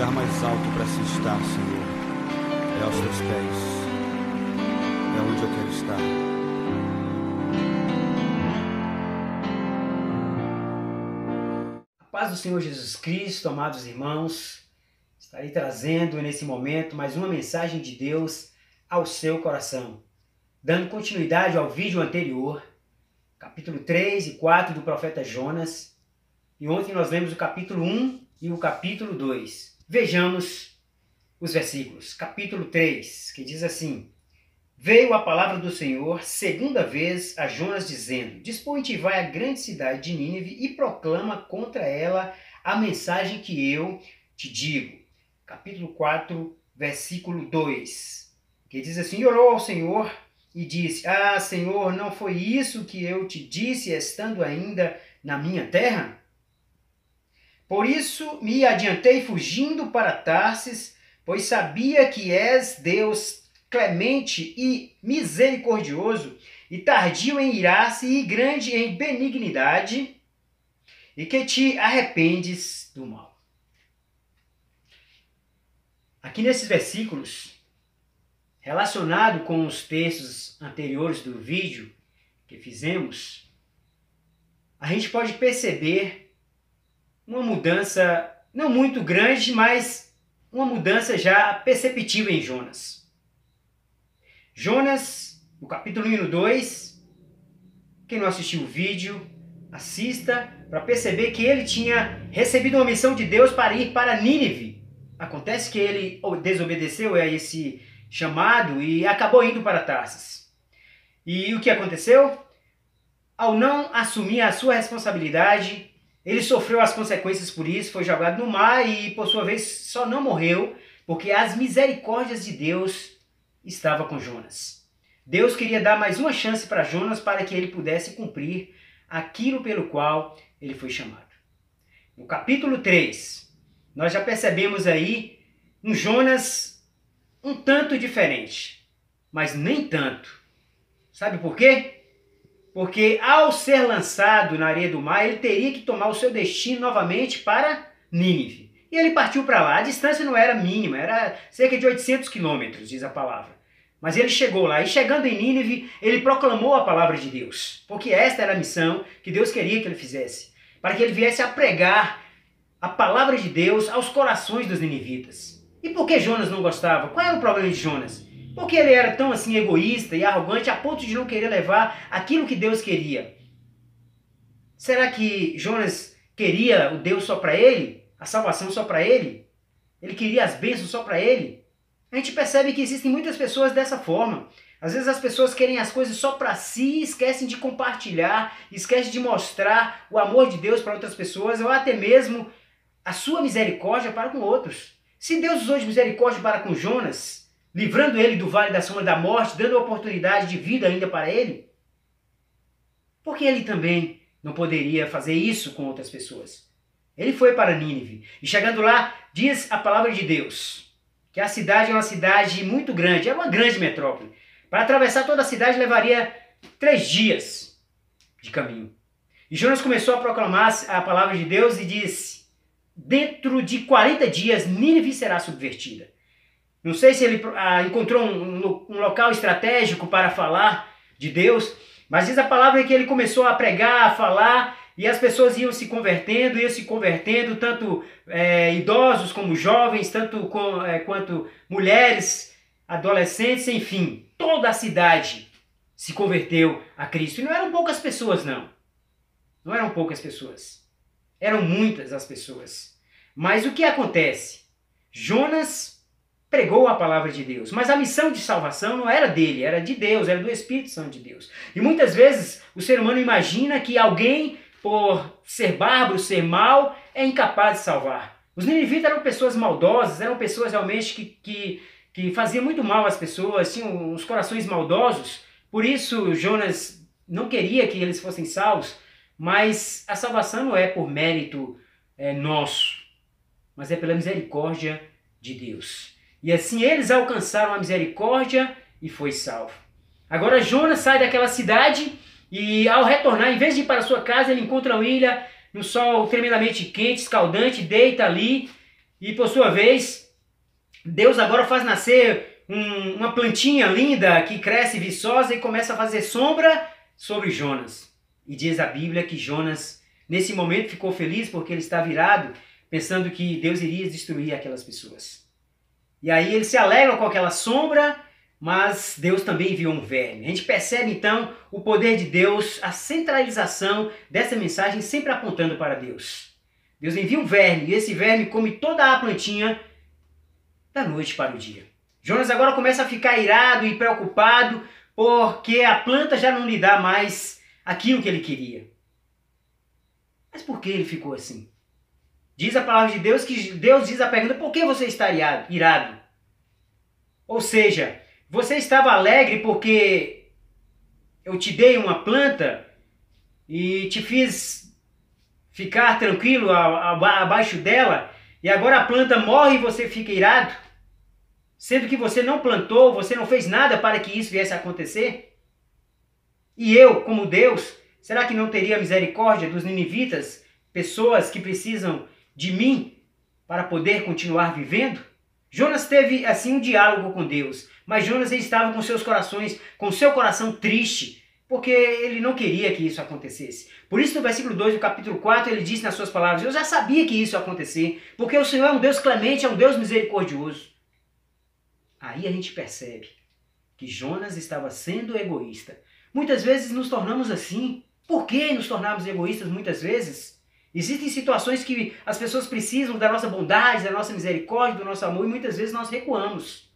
lugar mais alto para se estar, Senhor, é aos teus pés. É onde eu quero estar. A paz do Senhor Jesus Cristo, amados irmãos, estarei trazendo nesse momento mais uma mensagem de Deus ao seu coração. Dando continuidade ao vídeo anterior, capítulo 3 e 4 do profeta Jonas. E ontem nós lemos o capítulo 1 e o capítulo 2. Vejamos os versículos. Capítulo 3, que diz assim: Veio a palavra do Senhor segunda vez a Jonas, dizendo: Dispõe-te e vai à grande cidade de Nínive e proclama contra ela a mensagem que eu te digo. Capítulo 4, versículo 2, que diz assim: E orou ao Senhor e disse: Ah, Senhor, não foi isso que eu te disse estando ainda na minha terra? Por isso me adiantei fugindo para Tarsis, pois sabia que és Deus clemente e misericordioso, e tardio em irar-se e grande em benignidade, e que te arrependes do mal. Aqui nesses versículos, relacionado com os textos anteriores do vídeo que fizemos, a gente pode perceber uma mudança não muito grande, mas uma mudança já perceptível em Jonas. Jonas, no capítulo 1 e no 2, quem não assistiu o vídeo, assista para perceber que ele tinha recebido uma missão de Deus para ir para Nínive. Acontece que ele desobedeceu a esse chamado e acabou indo para Tarsis. E o que aconteceu? Ao não assumir a sua responsabilidade, ele sofreu as consequências por isso, foi jogado no mar e, por sua vez, só não morreu porque as misericórdias de Deus estavam com Jonas. Deus queria dar mais uma chance para Jonas para que ele pudesse cumprir aquilo pelo qual ele foi chamado. No capítulo 3, nós já percebemos aí um Jonas um tanto diferente, mas nem tanto. Sabe por quê? Porque ao ser lançado na areia do mar, ele teria que tomar o seu destino novamente para Nínive. E ele partiu para lá. A distância não era mínima, era cerca de 800 quilômetros, diz a palavra. Mas ele chegou lá, e chegando em Nínive, ele proclamou a palavra de Deus. Porque esta era a missão que Deus queria que ele fizesse. Para que ele viesse a pregar a palavra de Deus aos corações dos ninivitas. E por que Jonas não gostava? Qual era o problema de Jonas? Porque ele era tão assim egoísta e arrogante a ponto de não querer levar aquilo que Deus queria. Será que Jonas queria o Deus só para ele? A salvação só para ele? Ele queria as bênçãos só para ele? A gente percebe que existem muitas pessoas dessa forma. Às vezes as pessoas querem as coisas só para si e esquecem de compartilhar, esquecem de mostrar o amor de Deus para outras pessoas ou até mesmo a sua misericórdia para com outros. Se Deus usou de misericórdia para com Jonas, livrando ele do vale da sombra da morte, dando a oportunidade de vida ainda para ele, por que ele também não poderia fazer isso com outras pessoas? Ele foi para Nínive, e chegando lá, diz a palavra de Deus, que a cidade é uma cidade muito grande, é uma grande metrópole. Para atravessar toda a cidade levaria 3 dias de caminho. E Jonas começou a proclamar a palavra de Deus e disse: dentro de 40 dias Nínive será subvertida. Não sei se ele encontrou um local estratégico para falar de Deus, mas diz a palavra que ele começou a pregar, a falar, e as pessoas iam se convertendo, tanto idosos como jovens, tanto quanto mulheres, adolescentes, enfim. Toda a cidade se converteu a Cristo. E não eram poucas pessoas, não. Não eram poucas pessoas. Eram muitas as pessoas. Mas o que acontece? Jonas pregou a palavra de Deus, mas a missão de salvação não era dele, era de Deus, era do Espírito Santo de Deus. E muitas vezes o ser humano imagina que alguém, por ser bárbaro, ser mau, é incapaz de salvar. Os ninivitas eram pessoas maldosas, eram pessoas realmente que faziam muito mal às pessoas, tinham os corações maldosos. Por isso Jonas não queria que eles fossem salvos, mas a salvação não é por mérito nosso, mas é pela misericórdia de Deus. E assim eles alcançaram a misericórdia e foi salvo. Agora Jonas sai daquela cidade e ao retornar, em vez de ir para sua casa, ele encontra uma ilha no sol tremendamente quente, escaldante, deita ali E por sua vez, Deus agora faz nascer uma plantinha linda que cresce viçosa e começa a fazer sombra sobre Jonas. E diz a Bíblia que Jonas, nesse momento, ficou feliz porque ele estava irado, pensando que Deus iria destruir aquelas pessoas. E aí ele se alegra com aquela sombra, mas Deus também enviou um verme. A gente percebe então o poder de Deus, a centralização dessa mensagem sempre apontando para Deus. Deus envia um verme e esse verme come toda a plantinha da noite para o dia. Jonas agora começa a ficar irado e preocupado porque a planta já não lhe dá mais aquilo que ele queria. Mas por que ele ficou assim? Diz a palavra de Deus que Deus diz a pergunta: por que você está irado? Ou seja, você estava alegre porque eu te dei uma planta e te fiz ficar tranquilo abaixo dela e agora a planta morre e você fica irado? Sendo que você não plantou, você não fez nada para que isso viesse a acontecer? E eu, como Deus, será que não teria misericórdia dos ninivitas, pessoas que precisam de mim para poder continuar vivendo? Jonas teve assim um diálogo com Deus, mas Jonas estava com seu coração triste, porque ele não queria que isso acontecesse. Por isso no versículo 2 do capítulo 4 ele disse nas suas palavras: eu já sabia que isso ia acontecer, porque o Senhor é um Deus clemente, é um Deus misericordioso. Aí a gente percebe que Jonas estava sendo egoísta. Muitas vezes nos tornamos assim. Por que nos tornamos egoístas muitas vezes? Existem situações que as pessoas precisam da nossa bondade, da nossa misericórdia, do nosso amor, e muitas vezes nós recuamos.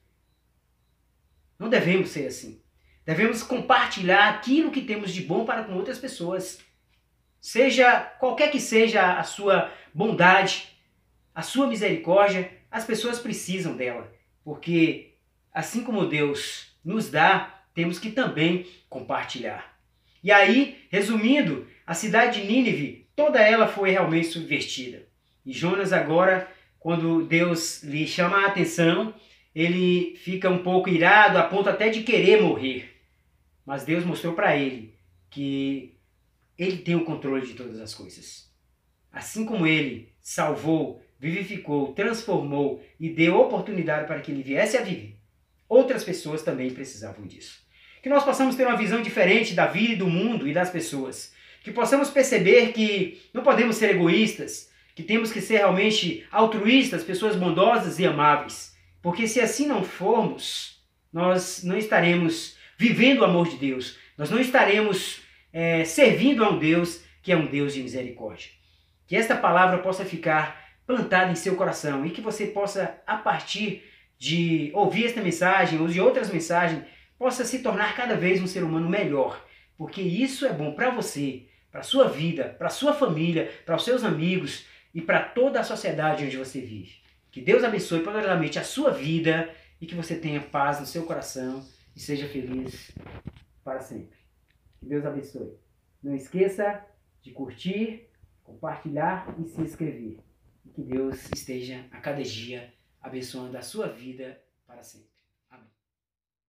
Não devemos ser assim. Devemos compartilhar aquilo que temos de bom para com outras pessoas. Seja qualquer que seja a sua bondade, a sua misericórdia, as pessoas precisam dela. Porque assim como Deus nos dá, temos que também compartilhar. E aí, resumindo, a cidade de Nínive, toda ela foi realmente subvertida. E Jonas agora, quando Deus lhe chama a atenção, ele fica um pouco irado, a ponto até de querer morrer. Mas Deus mostrou para ele que ele tem o controle de todas as coisas. Assim como ele salvou, vivificou, transformou e deu oportunidade para que ele viesse a viver, outras pessoas também precisavam disso. Que nós possamos ter uma visão diferente da vida, do mundo e das pessoas. Que possamos perceber que não podemos ser egoístas, que temos que ser realmente altruístas, pessoas bondosas e amáveis. Porque se assim não formos, nós não estaremos vivendo o amor de Deus. Nós não estaremos servindo a um Deus que é um Deus de misericórdia. Que esta palavra possa ficar plantada em seu coração e que você possa, a partir de ouvir esta mensagem ou de outras mensagens, possa se tornar cada vez um ser humano melhor. Porque isso é bom para você, para a sua vida, para a sua família, para os seus amigos e para toda a sociedade onde você vive. Que Deus abençoe poderosamente a sua vida e que você tenha paz no seu coração e seja feliz para sempre. Que Deus abençoe. Não esqueça de curtir, compartilhar e se inscrever. E que Deus esteja a cada dia abençoando a sua vida para sempre.